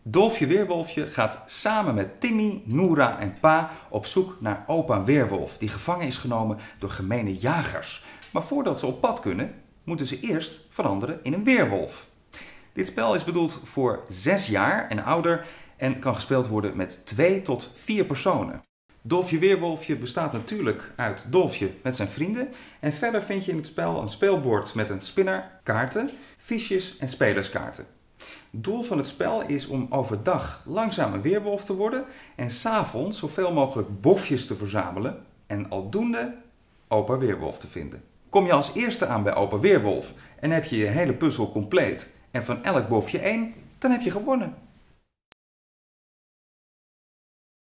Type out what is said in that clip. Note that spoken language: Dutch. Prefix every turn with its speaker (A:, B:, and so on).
A: Dolfje Weerwolfje gaat samen met Timmy, Noora en Pa op zoek naar opa Weerwolf, die gevangen is genomen door gemene jagers. Maar voordat ze op pad kunnen, moeten ze eerst veranderen in een weerwolf. Dit spel is bedoeld voor 6 jaar en ouder en kan gespeeld worden met 2 tot 4 personen. Dolfje Weerwolfje bestaat natuurlijk uit Dolfje met zijn vrienden en verder vind je in het spel een speelbord met een spinner, kaarten, fiches en spelerskaarten. Het doel van het spel is om overdag langzaam een weerwolf te worden en 's avonds zoveel mogelijk bofjes te verzamelen en aldoende opa Weerwolf te vinden. Kom je als eerste aan bij opa Weerwolf en heb je je hele puzzel compleet en van elk bofje 1, dan heb je gewonnen.